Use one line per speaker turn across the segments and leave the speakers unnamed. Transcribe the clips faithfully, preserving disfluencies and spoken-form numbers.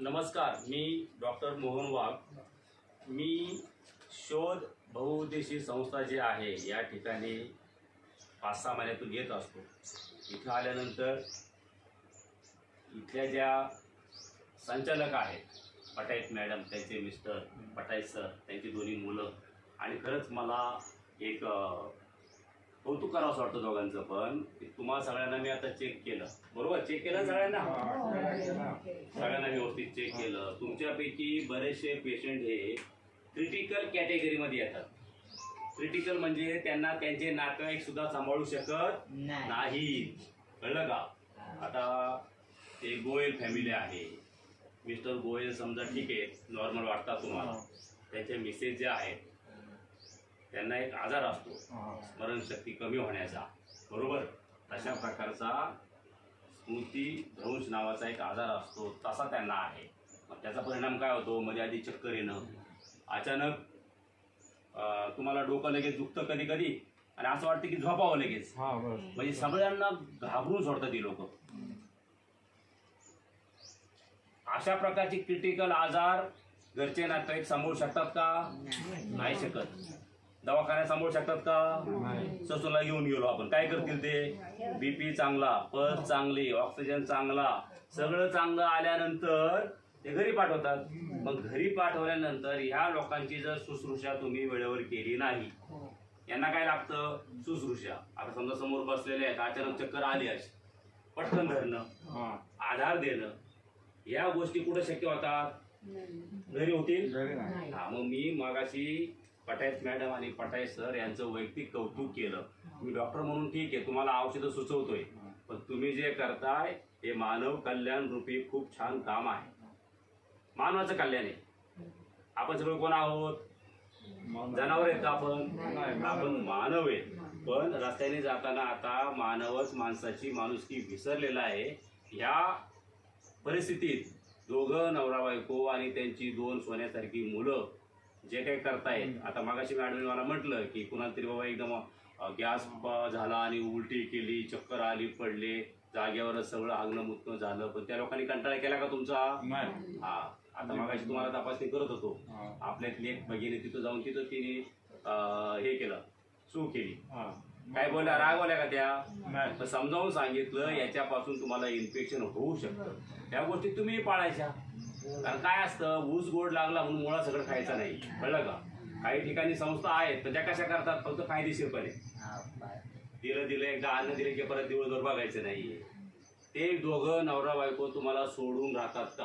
नमस्कार, मी डॉक्टर मोहन वाघ. मी शोध बहुउद्देशीय संस्था जी आहे या ठिकाणी पाच सहा महिन्यातून येत असतो. इथं आल्यानंतर इथल्या ज्या संचालक आहेत, पटाईत मॅडम, त्यांचे मिस्टर, पटाईत सर, त्यांची दोन्ही मुलं, आणि खरंच मला एक कौतुक करावं असं वाटतं दोघांचं पण. तुम्हाला सगळ्यांना मी आता चेक केलं, बरोबर? चेक केलं सगळ्यांना, सगळ्यांना व्यवस्थित चेक केलं. तुमच्यापैकी बरेचसे पेशंट हे क्रिटिकल कॅटेगरीमध्ये येतात. क्रिटिकल म्हणजे त्यांना त्यांचे नातेवाईक सुद्धा सांभाळू शकत नाही, कळलं का? आता ते गोयल फॅमिली आहे, मिस्टर गोयल समजा, ठीक आहे, नॉर्मल वाटतात तुम्हाला. त्यांचे मिसेस जे आहेत त्यांना एक आजार असतो स्मरणशक्ती कमी होण्याचा, बरोबर? तशा प्रकारचा स्मृतिभ्रंश नावाचा एक आजार असतो, तसा त्यांना आहे. मग त्याचा परिणाम काय होतो? मध्ये आधी चक्कर येणं, अचानक तुम्हाला डोकं लगेच दुखतं कधी कधी, आणि असं वाटतं की झोपावं लगेच. म्हणजे सगळ्यांना घाबरून सोडतात ती लोक. अशा प्रकारची क्रिटिकल आजार घरचे नातेवाईक सांभाळू शकतात का? नाही शकत. दवाखान्यात सांभाळू शकतात का? ससूला घेऊन गेलो आपण, काय करतील ते? बीपी चांगला, पल्स चांगली, ऑक्सिजन चांगला, सगळं चांगलं आल्यानंतर ते घरी पाठवतात. मग घरी पाठवल्यानंतर ह्या लोकांची जर शुश्रूषा तुम्ही वेळेवर केली नाही, यांना काय लागतं? शुश्रूषा. आता समजा समोर बसलेले आहेत, अचानक चक्कर आली, अशी पटकन धरणं, आधार देणं, या गोष्टी कुठे शक्य होतात? घरी होतील? हा. मग मी मागाशी पटाईत मॅडम आणि पटाईत सर यांचं वैयक्तिक कौतुक केलं. मी डॉक्टर म्हणून ठीक आहे, तुम्हाला औषधं सुचवतोय, पण तुम्ही जे करताय हे मानव कल्याण रूपी खूप छान काम आहे. मानवाचं कल्याण आहे. आपण सगळं कोण आहोत? जनावर आहेत का आपण? आपण मानव आहेत. पण रस्त्याने जाताना आता मानवच माणसाची माणुसकी विसरलेला आहे. ह्या परिस्थितीत दोघं नवरा बायको आणि त्यांची दोन सोन्यासारखी मुलं जे काही करतायत, आता मागाशी मॅडमने मला म्हटलं की कुणाला तरी बाबा एकदम गॅस झाला आणि उलटी केली, चक्कर आली, पडले, जागेवरच सगळं हागणं मुतणं झालं, पण त्या लोकांनी कंटाळा केला का तुमचा? हा. आता मागाशी तुम्हाला तपासणी करत होतो, आपल्यातली एक भगिनी तिथं जाऊन तिथं तिने हे केलं, सू केली. काय बोलल्या? रागवल्या का त्या? समजावून सांगितलं याच्यापासून तुम्हाला इन्फेक्शन होऊ शकतं, त्या गोष्टी तुम्ही पाळायच्या. कारण काय असतं, ऊस गोड लागला म्हणून मुळा सगळं खायचं नाही, कळलं का? काही ठिकाणी संस्था आहेत तर त्या कशा करतात? फक्त फायदेशीरपणे दिलं दिलं एकदा अन्न दिलं की परत दिवसभर बघायचं नाही. ते दोघं नवरा बायको तुम्हाला सोडून राहतात का?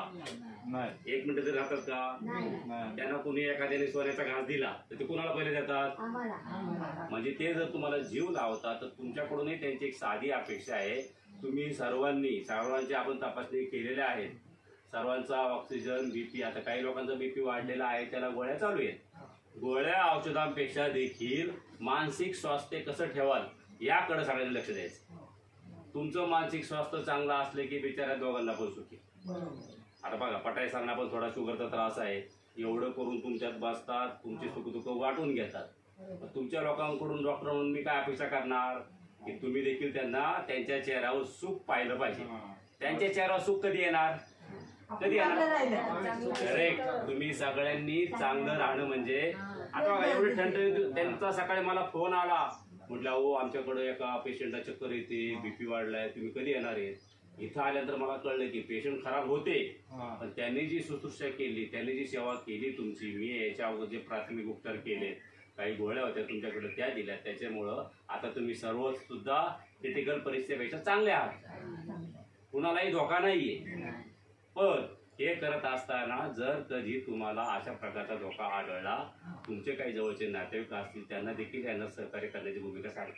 एक मिनिट तरी राहतात का? त्यांना कुणी एखाद्याने सोन्याचा घास दिला तर ते कुणाला पहिले देतात? म्हणजे ते जर तुम्हाला जीव लावतात तर तुमच्याकडूनही त्यांची एक साधी अपेक्षा आहे, तुम्ही सर्वांनी सर्वांची आपण तपासणी केलेल्या आहेत, सर्वांचा ऑक्सिजन, बीपी, आता काही लोकांचा बीपी वाढलेला आहे, त्याला गोळ्या चालू आहेत. गोळ्या औषधांपेक्षा देखील मानसिक स्वास्थ्य कसं ठेवाल याकडे सगळ्यांनी लक्ष द्यायचं. तुमचं मानसिक स्वास्थ्य चांगलं असले की बिचाऱ्या दोघांना पण सुखी. आता बघा, पटाई सांगणं पण थोडा शुगरचा त्रास आहे, एवढं करून तुमच्यात बसतात, तुमची सुखदुःख वाटून घेतात. तुमच्या लोकांकडून डॉक्टर म्हणून मी काय अपेक्षा करणार की तुम्ही देखील त्यांना त्यांच्या चेहऱ्यावर सुख पाहिलं पाहिजे. त्यांच्या चेहऱ्यावर सुख कधी येणार? कधी येणार? करेक्ट. तुम्ही सगळ्यांनी चांगलं राहणं म्हणजे, आता बघा, एवढी थंड, त्यांचा सकाळी मला फोन आला, म्हटलं हो आमच्याकडे एका पेशंटला चक्कर येते, बीपी वाढलाय, तुम्ही कधी येणार आहे? इथं आल्यानंतर मला कळलं की पेशंट खराब होते, पण त्यांनी जी शुश्रूषा केली, त्यांनी जी सेवा केली तुमची, मी याच्या अगोदर जे प्राथमिक उपचार केले, काही गोळ्या होत्या तुमच्याकडे त्या दिल्या, त्याच्यामुळं आता तुम्ही सर्व सुद्धा क्रिटिकल परिस्थितीपेक्षा चांगले आहात, कुणालाही धोका नाहीये. पण हे करत असताना जर कधी तुम्हाला अशा प्रकारचा धोका आढळला, तुमचे काही जवळचे नातेवाईक असतील त्यांना देखील यांना सहकार्य करण्याची भूमिका सांगा.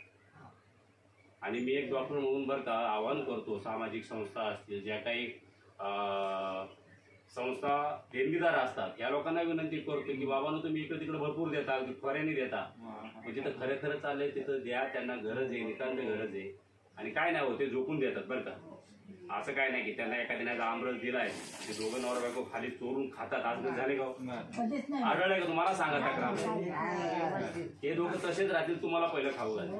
आणि मी एक डॉक्टर म्हणून बरं का आवाहन करतो, सामाजिक संस्था असतील, ज्या काही संस्था देणगीदार असतात, या लोकांना विनंती करतो की बाबांनो तुम्ही इकडे तिकडे भरपूर देता, खोऱ्याने देता, म्हणजे जिथं खरं खरं चाललंय तिथं द्या, त्यांना गरज आहे, नितांत गरज आहे. आणि काय नाही होते झोपून देतात बरं का, असं काय नाही की त्यांना एखाद्याने आमरस दिलाय ते दोघं नवरा बायको खाली चोरून खातात आज झाले का आढळलंय का तुम्हाला सांगा तक्रार हे दोघं तसेच राहतील तुम्हाला पहिलं खाऊ घाल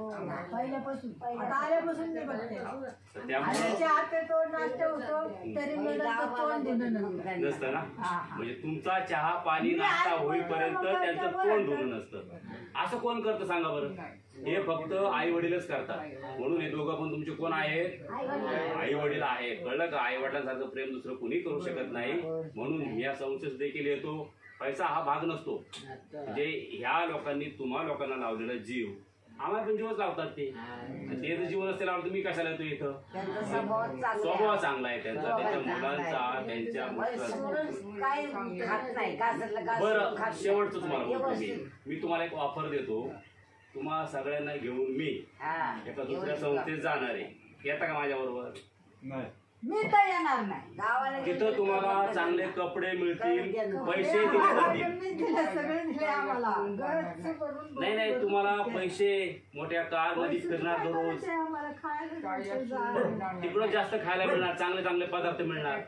नसतं ना म्हणजे तुमचा चहा पाणी नाश्ता होईपर्यंत त्यांचं तोंड धुणं नसतं असं कोण करतं सांगा बरं हे फक्त आई वडीलच करतात म्हणून हे दोघं पण तुमचे कोण आहेत आई वडील आहे कळलं का आई वडिलांसारखं प्रेम दुसरं कुणी करू शकत नाही म्हणून या संस्थेत देखील येतो पैसा हा भाग नसतो म्हणजे ह्या लोकांनी तुम्हा लोकांना लावलेला जीव आम्हाला पण जीवच लावतात ते ते जर जीवन असते लावलं तुम्ही कशाला येतो इथं स्वभाव चांगला आहे त्यांचा त्यांच्या मुलांचा त्यांच्या बरं शेवटचं तुम्हाला बोलतो मी मी तुम्हाला एक ऑफर देतो तुम्हा सगळ्यांना घेऊन मी एका दुसऱ्या संस्थेत जाणार आहे येता का माझ्या बरोबर
मी तर येणार नाही गावाला
तिथं तुम्हाला चांगले कपडे मिळतील पैसे दिले जातील नाही नाही तुम्हाला पैसे मोठ्या कार मध्ये फिरणार दररोज तिकडं जास्त खायला मिळणार चांगले चांगले पदार्थ मिळणार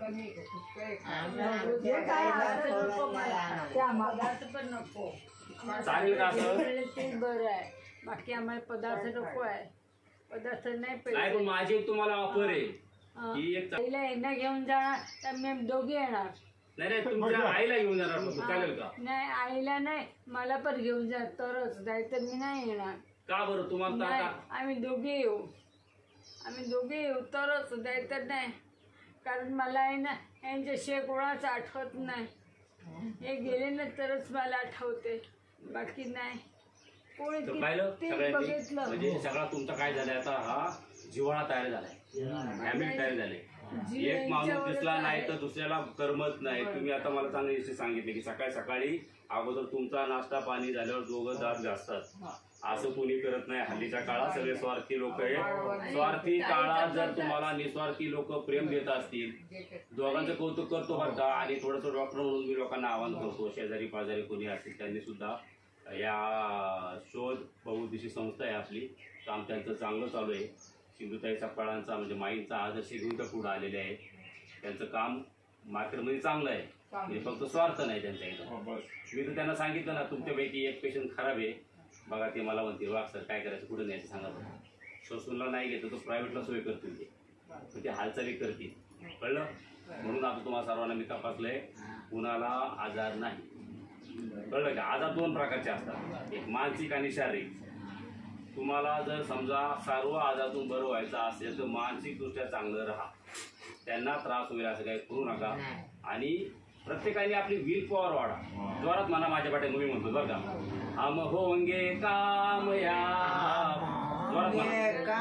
चालेल का असं
बरं आहे बाकी आम्हाला पदार्थ नको आहे पदार्थ नाही
नाही पण माझी एक तुम्हाला ऑफर आहे ही एक
आईला यांना घेऊन जाणार तर मी दोघे येणार
नाही नाही तुमच्या आईला घेऊन जाणार फक्त चालेल का
नाही आईला नाही मला पण घेऊन जा तरच नाही तर मी नाही येणार
का बरं तुम्हाला
नाही आम्ही दोघे येऊ आम्ही दोघे येऊ तरच नाही तर नाही कारण मला आहे ना यांच्याशिवाय कोणाचं आठवत नाही हे गेले ना तरच मला आठवते बाकी नाही कोणी
सगळ्यांनी म्हणजे सगळा तुमचा काय झालाय आता हा जिव्हाळा तयार झालाय फॅमिली तयार झाले एक माणूस दिसला नाही तर दुसऱ्याला करमत नाही तुम्ही आता मला चांगली विषय सांगितले की सकाळी सकाळी अगोदर तुमचा नाश्ता पाणी झाल्यावर दोघं दात घासतात असं कोणी करत नाही हल्लीच्या काळात सगळे स्वार्थी लोक आहे स्वार्थी काळात जर तुम्हाला निस्वार्थी लोक प्रेम देत असतील दोघांचं कौतुक करतो बरं का आणि थोडंसं डॉक्टर म्हणून मी लोकांना आवाहन करतो शेजारी पाजारी कोणी असतील त्यांनी सुद्धा या शोध बहुउद्देशीय संस्था आहे आपली काम त्यांचं चांगलं चालू आहे सिंधुताई सपकाळांचा म्हणजे माईंचा आदर्श घेऊन तर पुढे आलेले आहे त्यांचं काम मार्केटमध्ये चांगलं आहे म्हणजे फक्त स्वार्थ नाही त्यांच्या इथं मी तर त्यांना सांगितलं ना तुमच्यापैकी एक पेशंट खराब आहे बघा ते मला म्हणतील वाघ सर काय करायचं कुठे न्यायचं सांगा बरं श्वसनला नाही घेतं तो प्रायव्हेटला सोय करतील ते ते हालचाली करतील कळलं म्हणून आता तुम्हाला सर्वांना मी तपासलंय कुणाला आजार नाही कळलं का आजार दोन प्रकारचे असतात एक मानसिक आणि शारीरिक तुम्हाला जर समजा सर्व आजारातून बरं व्हायचं असेल तर मानसिकदृष्ट्या चांगलं राहा त्यांना त्रास होईल असं काही करू नका आणि प्रत्येकाने आपली विल पॉवर वाढा जोरात म्हणा माझ्या पाठी मी म्हणतो बरं का हम होंगे कामयाब जोरात म्हणा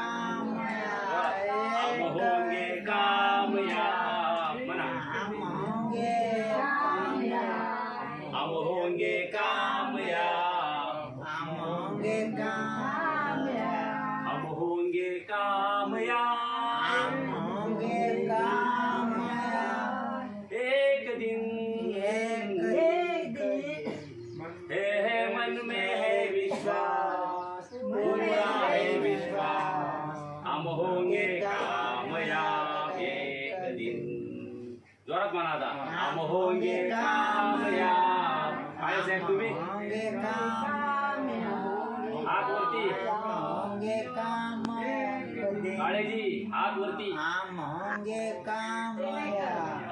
हम होंगे कामयाब म्हणा हम होंगे कामयाब हम होंगे हम होंगे कामयाब हम होंगे कामयाब एक दिन एक दिन है है मन में है विश्वास पूरा है विश्वास हम होंगे कामयाब एक दिन जोरात म्हणा आता हम होंगे कामयाब काय साहेब तुम्ही हात वरती काळेजी हात वरती
हम होंगे कामयाब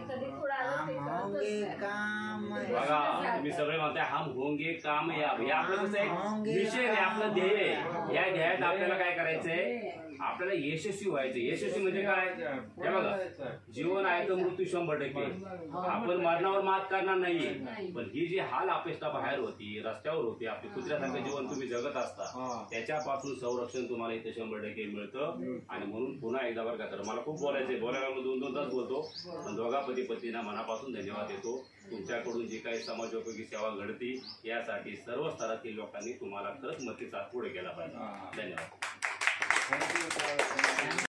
बघा तुम्ही सगळे म्हणताय हम होंगे कामयाब हे आपलं कसं आहे विषय आहे आपलं ध्येय आहे या ध्येयात आपल्याला काय करायचंय आपल्याला यशस्वी व्हायचं यशस्वी म्हणजे काय हे बघा जीवन आहे तर मृत्यू शंभर टक्के आपण मरणावर मात करणार नाहीये पण ही जी हाल अपेक्षा बाहेर होती रस्त्यावर होती आपली कुत्र्यासारखं जीवन तुम्ही जगत असता त्याच्यापासून संरक्षण तुम्हाला इथे शंभर टक्के मिळतं आणि म्हणून पुन्हा एकदा बरं का तर मला खूप बोलायचंय बोलायला मी दोन दोन तास बोलतो पण दोघा पती पत्नींना मनापासून धन्यवाद देतो तुमच्याकडून जी काही समाजोपयोगी सेवा घडती यासाठी सर्व स्तरातील लोकांनी तुम्हाला खरंच मतीचा पुढे केला पाहिजे धन्यवाद.